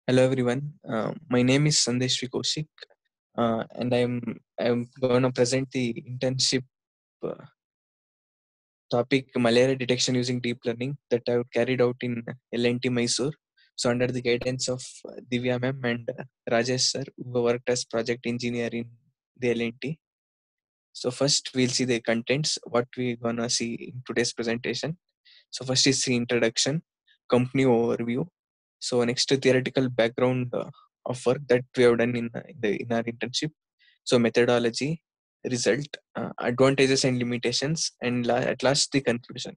Hello everyone. My name is Sandesh Kaushik, and I'm going to present the internship uh, topic malaria detection using deep learning that I carried out in LNT Mysore. So under the guidance of Divya ma'am and Rajesh sir, who worked as project engineer in the LNT. So first we'll see the contents, what we're gonna see in today's presentation. So first is the introduction, company overview. So next theoretical background of work that we have done in our internship. So methodology, result, advantages and limitations, and at last the conclusion.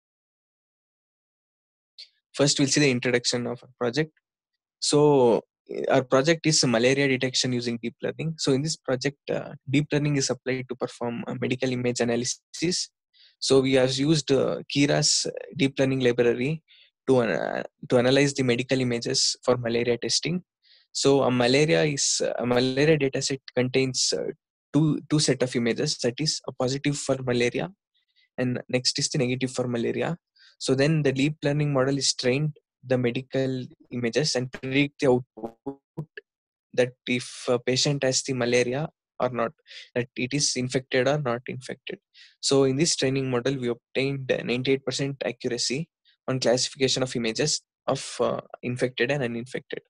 First we'll see the introduction of our project. So our project is malaria detection using deep learning. So in this project, deep learning is applied to perform medical image analysis. So we have used Kira's deep learning library to analyze the medical images for malaria testing. So a malaria dataset contains two set of images, that is a positive for malaria and next is the negative for malaria. So then the deep learning model is trained the medical images and predict the output that if a patient has the malaria or not, that it is infected or not infected. So in this training model, we obtained 98% accuracy on classification of images of infected and uninfected.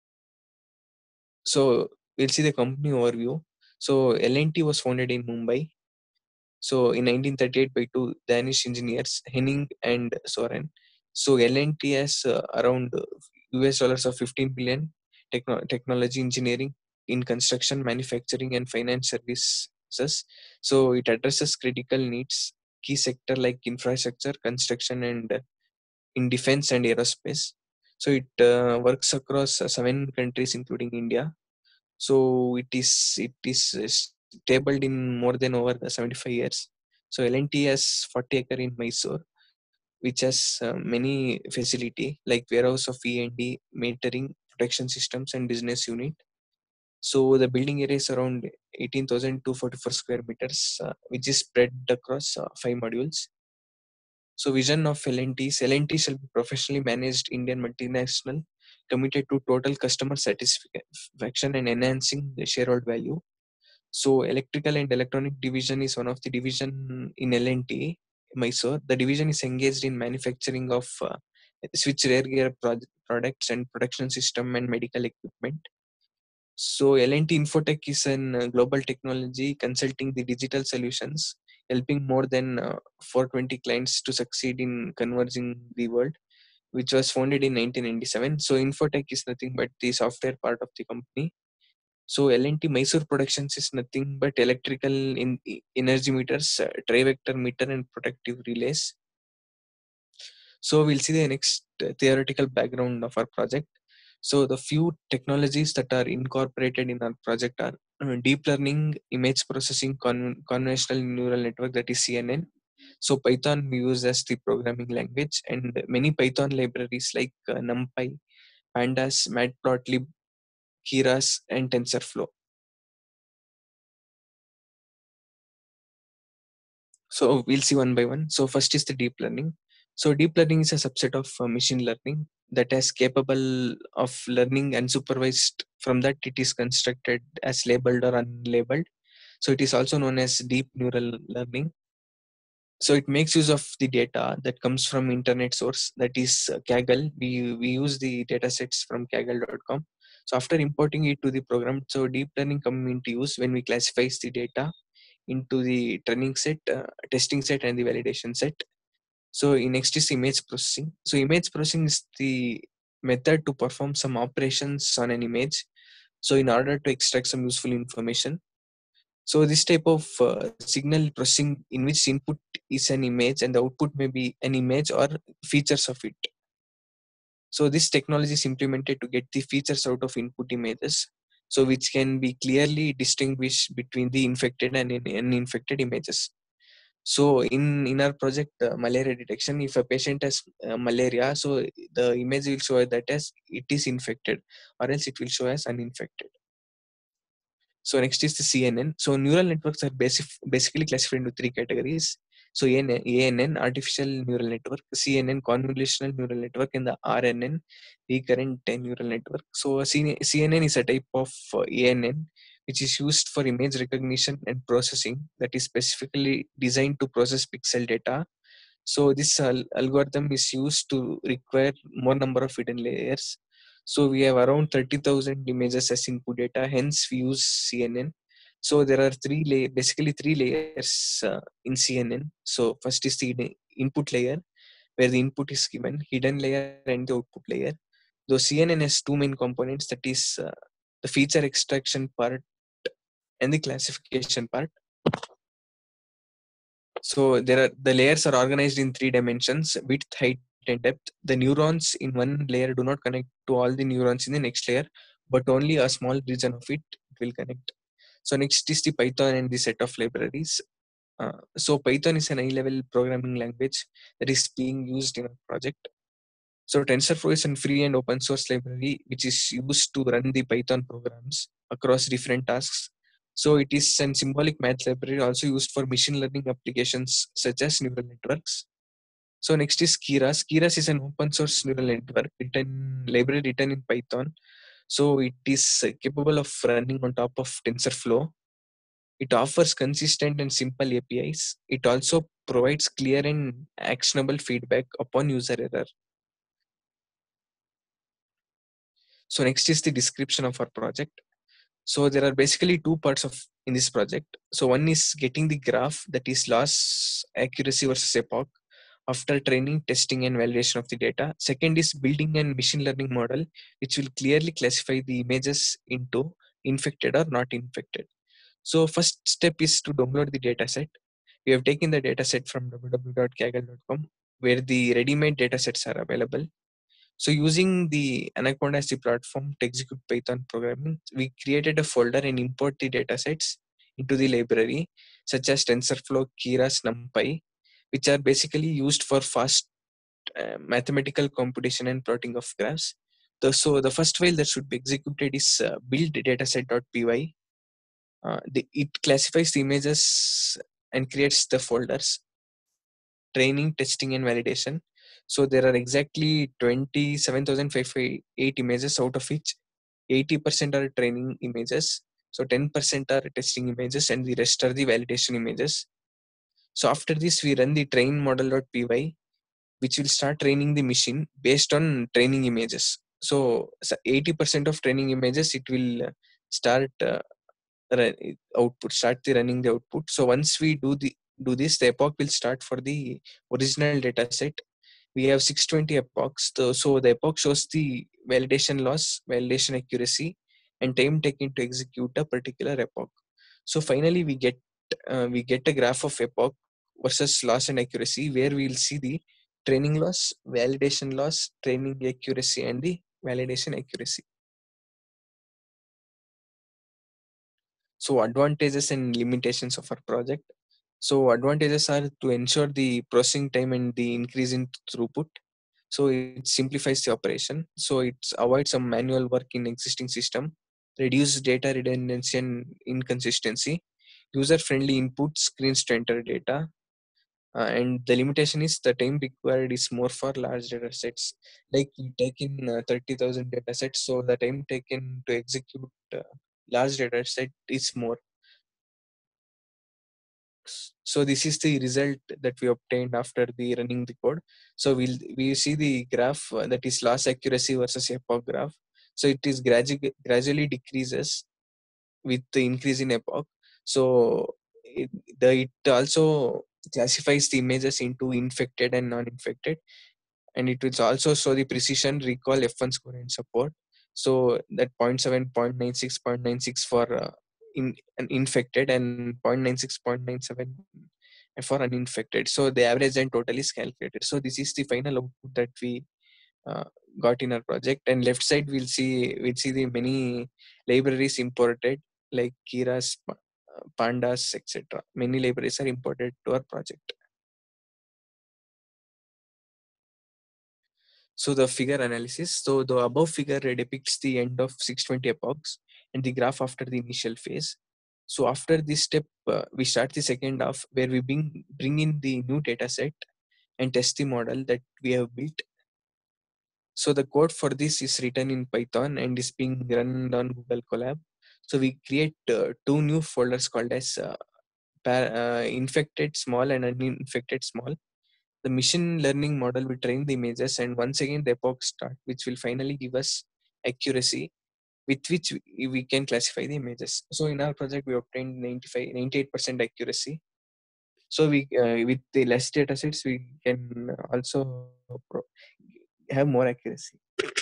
So we'll see the company overview. So LNT was founded in Mumbai. So in 1938 by two Danish engineers, Henning and Soren. So L&T has around US dollars of 15 billion technology engineering in construction, manufacturing and finance services. So it addresses critical needs, key sector like infrastructure, construction and in defense and aerospace. So it works across 7 countries including India. So it is tabled in more than over 75 years. So L&T has 40 acre in Mysore, which has many facility like warehouse of E&D, metering, protection systems, and business unit. So the building area is around 18,244 square meters, which is spread across 5 modules. So vision of L&T is L&T shall be professionally managed Indian multinational committed to total customer satisfaction and enhancing the shareholder value. So electrical and electronic division is one of the division in L&T Mysore. The division is engaged in manufacturing of switch rear gear products and production system and medical equipment. So L&T Infotech is an global technology consulting the digital solutions, helping more than 420 clients to succeed in converging the world, which was founded in 1997. So Infotech is nothing but the software part of the company. So L&T Mysore Productions is nothing but electrical energy meters, trivector meter and protective relays. So we'll see the next theoretical background of our project. So the few technologies that are incorporated in our project are deep learning, image processing, conventional neural network, that is CNN. So Python we use as the programming language, and many Python libraries like NumPy, Pandas, Matplotlib, Keras, and TensorFlow. So we'll see one by one. So first is the deep learning. So deep learning is a subset of machine learning that is capable of learning unsupervised. From that, it is constructed as labeled or unlabeled. So it is also known as deep neural learning. So it makes use of the data that comes from internet source, that is Kaggle. We use the data sets from kaggle.com. So after importing it to the program, so deep learning come into use when we classify the data into the training set, testing set, and the validation set. So next is image processing. So image processing is the method to perform some operations on an image. So in order to extract some useful information. So this type of signal processing in which input is an image and the output may be an image or features of it. So this technology is implemented to get the features out of input images, so which can be clearly distinguished between the infected and uninfected images. So in our project malaria detection, if a patient has malaria, so the image will show that as it is infected, or else it will show as uninfected. So next is the CNN. So neural networks are basically classified into three categories: So ANN, artificial neural network, CNN, convolutional neural network, and the RNN, recurrent neural network. So CNN is a type of ANN which is used for image recognition and processing, that is specifically designed to process pixel data. So this algorithm is used to require more number of hidden layers. So we have around 30,000 images as input data, hence we use CNN. So there are basically three layers in CNN. So first is the input layer, where the input is given, hidden layer and the output layer. Though CNN has two main components, that is the feature extraction part and the classification part. So there are the layers are organized in three dimensions: width, height, and depth. The neurons in one layer do not connect to all the neurons in the next layer, but only a small region of it will connect. So next is the Python and the set of libraries. So Python is an high-level programming language that is being used in a project. So TensorFlow is a free and open source library which is used to run the Python programs across different tasks. So it is a symbolic math library also used for machine learning applications such as neural networks. So next is Keras. Keras is an open source neural network library written in Python. So it is capable of running on top of TensorFlow. It offers consistent and simple APIs. It also provides clear and actionable feedback upon user error. So next is the description of our project. So there are basically two parts of in this project. So one is getting the graph, that is loss accuracy versus epoch, after training, testing, and validation of the data. Second is building a machine learning model which will clearly classify the images into infected or not infected. So first step is to download the dataset. We have taken the dataset from www.kaggle.com, where the ready-made datasets are available. So using the Anaconda as the platform to execute Python programming, we created a folder and import the datasets into the library, such as TensorFlow, Keras, NumPy, which are basically used for fast mathematical computation and plotting of graphs. So the first file that should be executed is build dataset.py. It classifies the images and creates the folders: training, testing, and validation. So there are exactly 27,508 images, out of which 80% are training images. So 10% are testing images, and the rest are the validation images. So after this, we run the train model.py, which will start training the machine based on training images. So 80% of training images, it will start start the running the output. So once we do this, the epoch will start for the original data set. We have 620 epochs. So the epoch shows the validation loss, validation accuracy, and time taken to execute a particular epoch. So finally, we get a graph of epoch versus loss and accuracy, where we will see the training loss, validation loss, training accuracy, and the validation accuracy. So advantages and limitations of our project. So advantages are to ensure the processing time and the increase in throughput. So it simplifies the operation. So it avoids some manual work in existing system, reduce data redundancy and inconsistency, user-friendly input screens to enter data. And the limitation is the time required is more for large data sets. Like we take in 30,000 data sets, so the time taken to execute large data set is more. So this is the result that we obtained after the running the code. So we see the graph that is loss accuracy versus epoch graph. So it is gradually decreases with the increase in epoch. So it also classifies the images into infected and non-infected, and it will also show the precision, recall, F1 score, and support. So that 0.7, 0.96, 0.96 for an infected, and 0.96, 0.97 for uninfected. So the average and total is calculated. So this is the final output that we uh, got in our project. And left side we'll see the many libraries imported, like Keras, Pandas, etc. Many libraries are imported to our project. So the figure analysis. So the above figure depicts the end of 620 epochs and the graph after the initial phase. So after this step, we start the second half where we bring in the new data set and test the model that we have built. So the code for this is written in Python and is being run on Google Colab. So we create two new folders called as infected small and uninfected small. The machine learning model will train the images, and once again the epoch start, which will finally give us accuracy with which we can classify the images. So in our project, we obtained 98% accuracy. So we with the less data sets, we can also have more accuracy.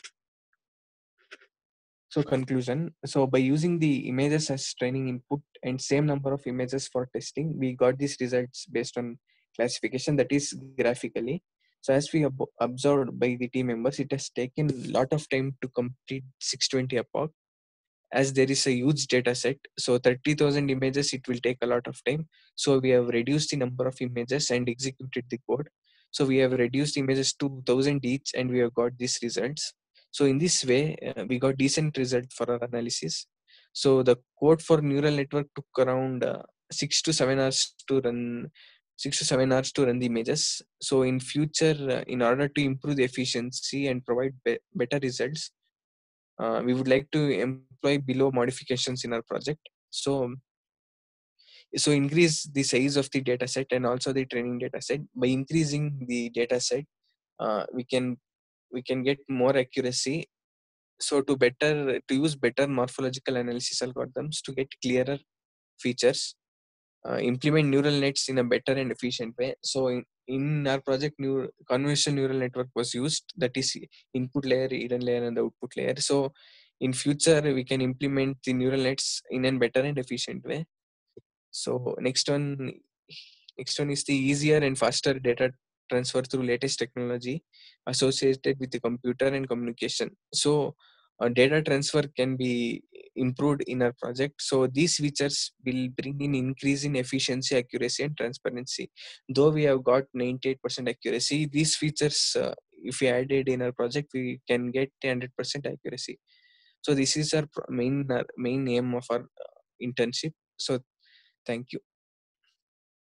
So conclusion. So by using the images as training input and same number of images for testing, we got these results based on classification, that is graphically. So as we observed by the team members, it has taken a lot of time to complete 620 epoch, as there is a huge data set. So 30,000 images, it will take a lot of time. So we have reduced the number of images and executed the code. So we have reduced images to 1000 each, and we have got these results. So in this way, we got decent result for our analysis. So the code for neural network took around 6 to 7 hours to run. 6 to 7 hours to run the images. So in future, in order to improve the efficiency and provide better results, we would like to employ below modifications in our project. So increase the size of the data set and also the training data set. By increasing the data set, we can get more accuracy. So to use better morphological analysis algorithms to get clearer features, implement neural nets in a better and efficient way. So in our project, new convolutional neural network was used, that is input layer, hidden layer, and the output layer. So in future, we can implement the neural nets in a better and efficient way. So next one is the easier and faster data transfer through latest technology associated with the computer and communication. So data transfer can be improved in our project. So these features will bring in increase in efficiency, accuracy, and transparency. Though we have got 98% accuracy, these features, if we added in our project, we can get 100% accuracy. So this is our main aim of our internship. So thank you.